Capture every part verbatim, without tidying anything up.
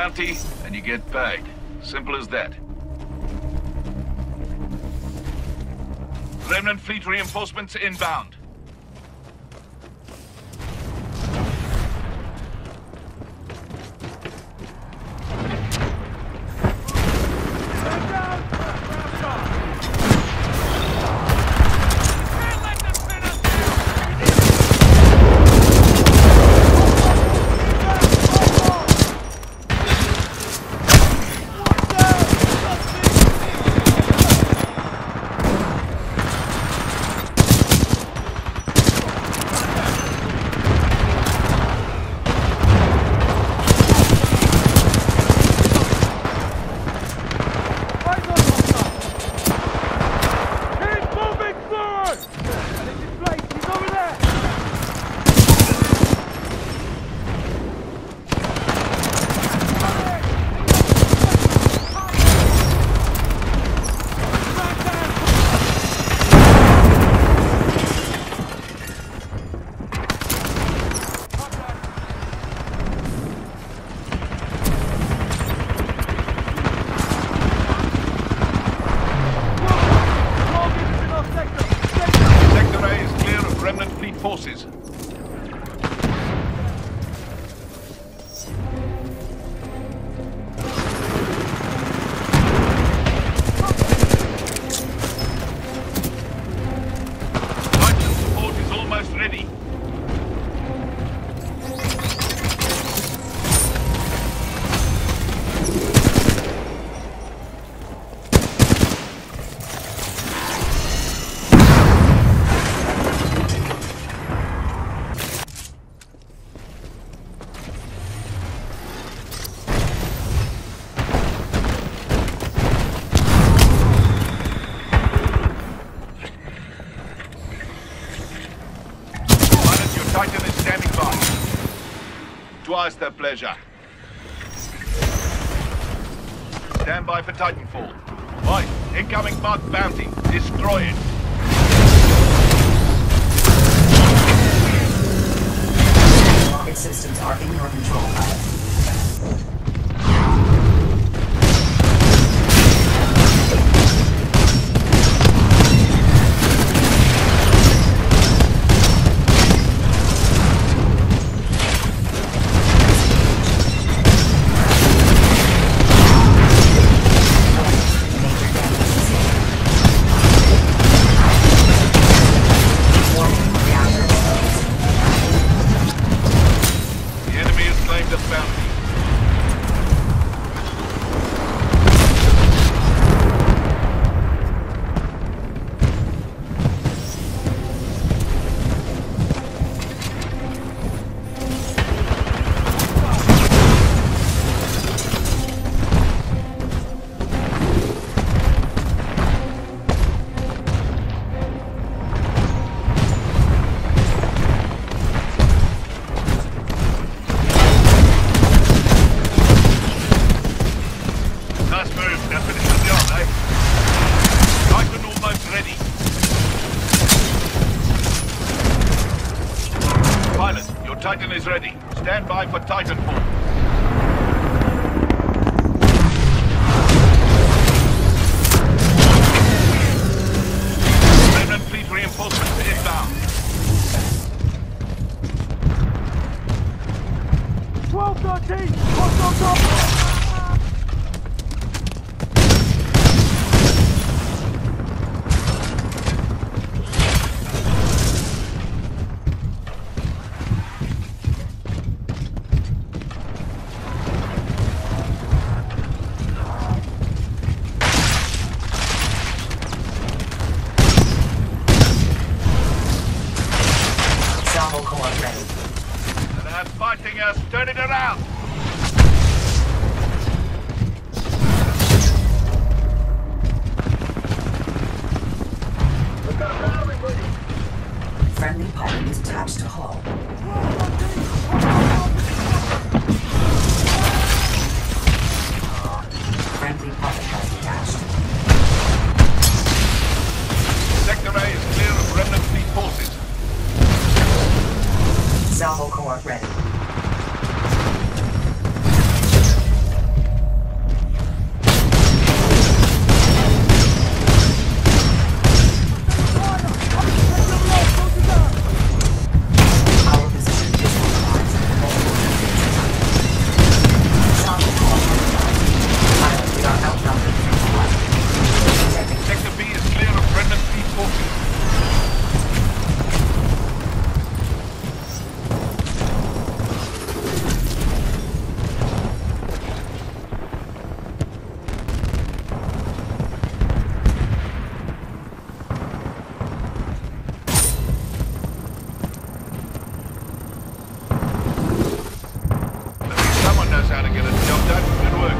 bounty, and you get paid. Simple as that. Remnant fleet reinforcements inbound. Forces. Titan support is almost ready. Titan is standing by. Twice their pleasure. Stand by for Titanfall. Right, incoming marked bounty. Destroy it. Rocket systems are in your control, pilot. Titan is ready. Stand by for Titanfall. Remnant fleet reinforcements inbound. twelve thirteen! What's on top? They're fighting us. Turn it around. Friendly pilot is attached to hull. Friendly pilot has detached. Sector A is clear of remnant fleet forces. Salvo core ready. work.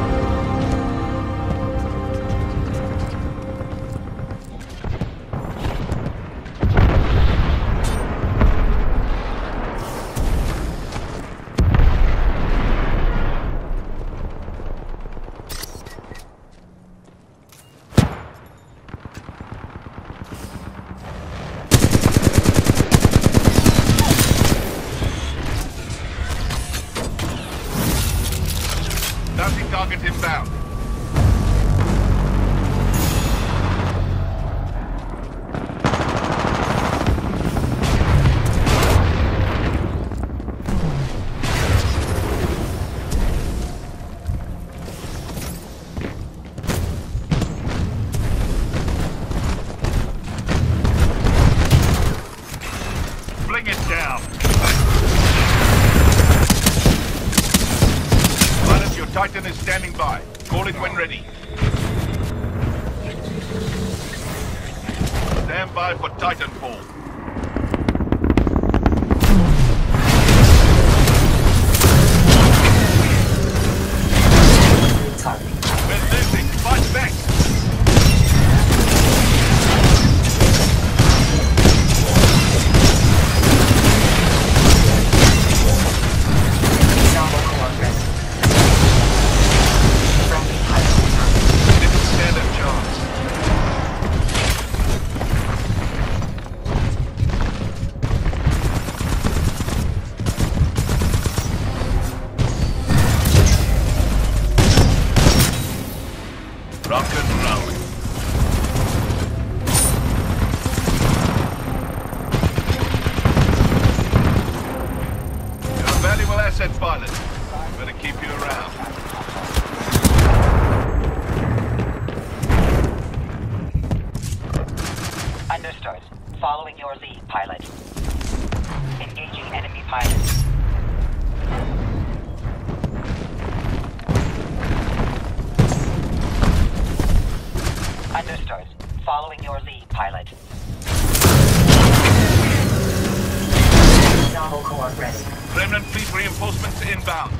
Bounty target inbound. Bring it down. Your Titan is standing by. Call it when ready. Stand by for Titanfall. We're losing. Fight back. Rock and roll. You're a valuable asset, pilot. Better keep you around. Understood. Following your lead, pilot. Engaging enemy pilots. Understood. Following your lead, pilot. Novel core ready. Remnant fleet reinforcements inbound.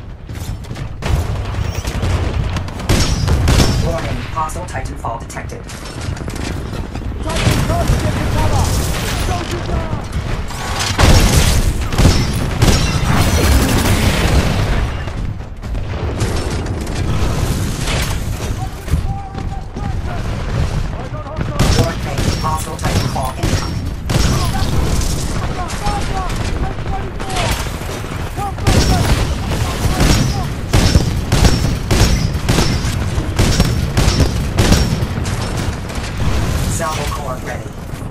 Warning, hostile Titanfall detected. Titan target, get to cover! Soldiers down! Hostile Titanfall incoming. Salvo core ready.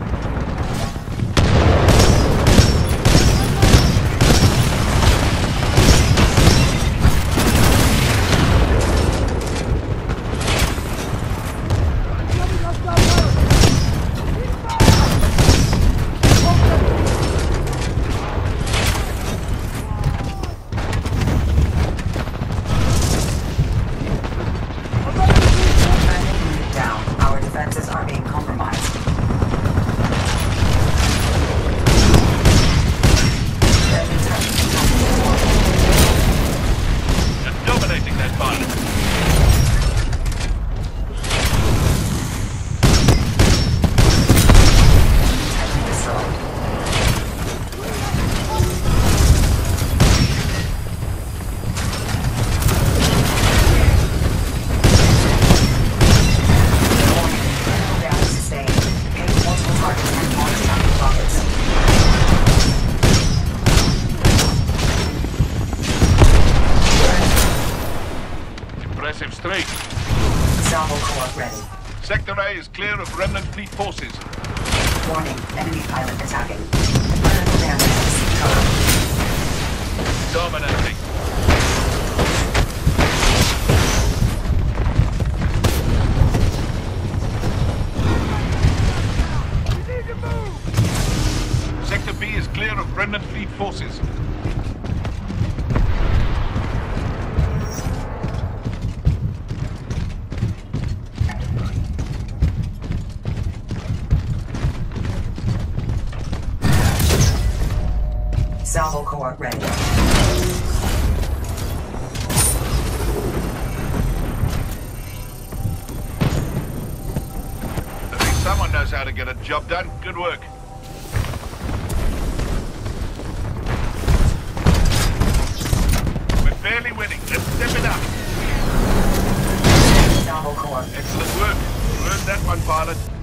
Straight. Salvo core ready. Sector A is clear of remnant fleet forces. Warning, enemy pilot attacking. Critical damage. Cover. Dominating. We need to move! Sector B is clear of remnant fleet forces. Salvo core ready. knows how to get a job done. Good work. We're barely winning. Let's step it up. Novel core. Excellent work. You earned that one, pilot.